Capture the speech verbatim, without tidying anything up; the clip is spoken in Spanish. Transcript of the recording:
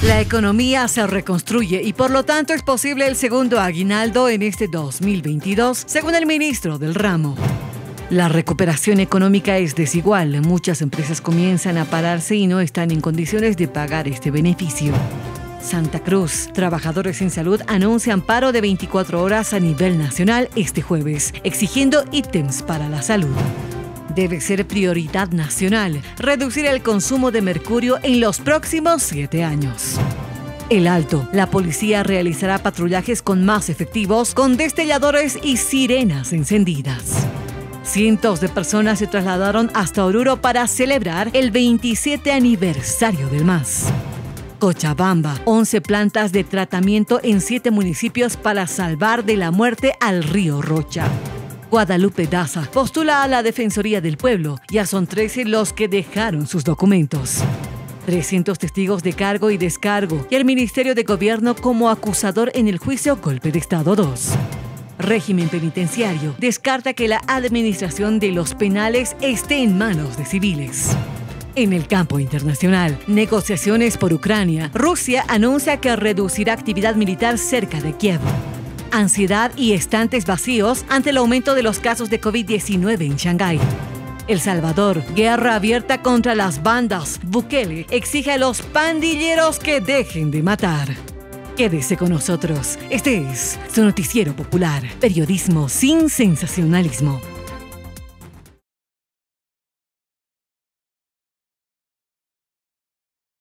La economía se reconstruye y por lo tanto es posible el segundo aguinaldo en este dos mil veintidós, según el ministro del ramo. La recuperación económica es desigual. Muchas empresas comienzan a pararse y no están en condiciones de pagar este beneficio. Santa Cruz. Trabajadores en salud anuncian paro de veinticuatro horas a nivel nacional este jueves, exigiendo ítems para la salud. Debe ser prioridad nacional reducir el consumo de mercurio en los próximos siete años. El Alto. La policía realizará patrullajes con más efectivos, con destelladores y sirenas encendidas. Cientos de personas se trasladaron hasta Oruro para celebrar el veintisiete aniversario del M A S. Cochabamba. once plantas de tratamiento en siete municipios para salvar de la muerte al río Rocha. Guadalupe Daza postula a la Defensoría del Pueblo. Ya son trece los que dejaron sus documentos. trescientos testigos de cargo y descargo y el Ministerio de Gobierno como acusador en el juicio Golpe de Estado dos. Régimen penitenciario descarta que la administración de los penales esté en manos de civiles. En el campo internacional, negociaciones por Ucrania. Rusia anuncia que reducirá actividad militar cerca de Kiev. Ansiedad y estantes vacíos ante el aumento de los casos de COVID diecinueve en Shanghái. El Salvador, guerra abierta contra las bandas. Bukele exige a los pandilleros que dejen de matar. Quédese con nosotros. Este es su noticiero popular. Periodismo sin sensacionalismo.